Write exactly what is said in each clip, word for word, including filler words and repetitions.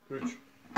üç.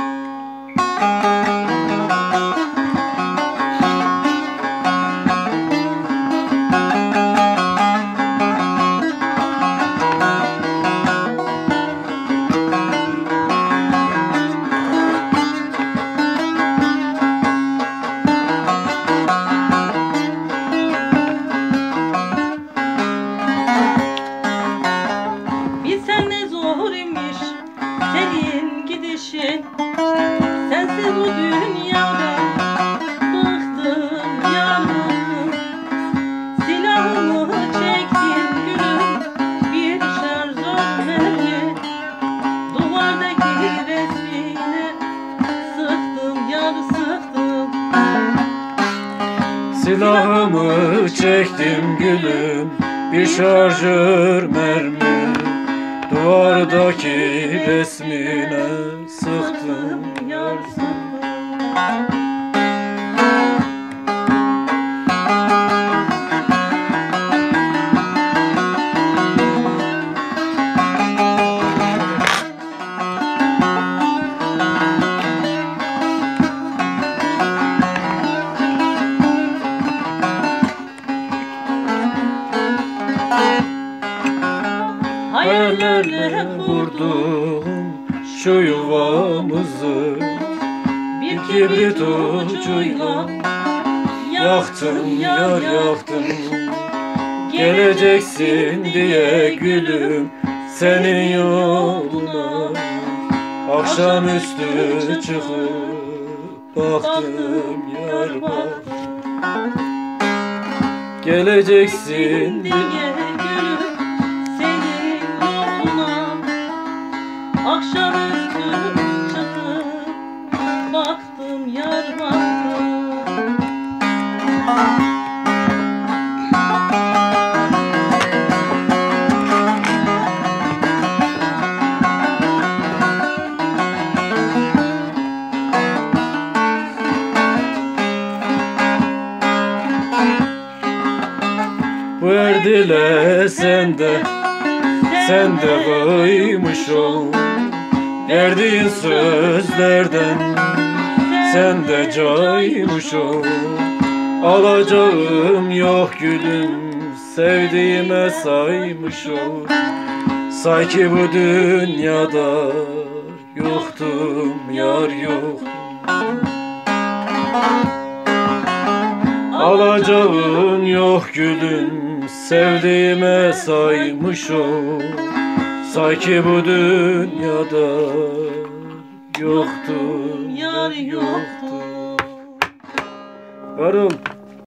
Sensiz bu dünyada bıktım yandım. Silahımı çektim gülüm, bir şarjör mermi. Duvardaki resmine sıktım yar sıktım. Silahımı çektim gülüm, bir şarjör mermi. Duvardaki resmine sıktım yar sıktım. Hayallerle kurdum şu yuvamızı, bir kibrit ucuyla yaktım yar yaktım. Geleceksin diye gülüm senin yoluna, akşamüstü çıkıp baktım yar bak. Geleceksin diye akşamüstü çıkıp baktım yar baktım. Verdile sen de, sen de kıymış ol verdiğin sözlerden, sen de caymış ol. Alacağım yok gülüm, sevdiğime saymış ol. Sanki bu dünyada yoktum yar yoktum. Alacağım yok gülüm, sevdiğime saymış ol. Sanki bu dünyada yoktum yar yoktum. Varım.